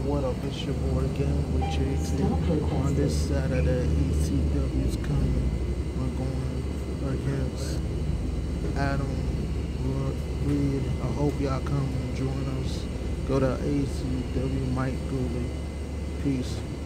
What up? It's your boy again with JT. On this Saturday, ECW's coming. We're going against Adam Reed. I hope y'all come and join us. Go to ACW Mike Gooley. Peace.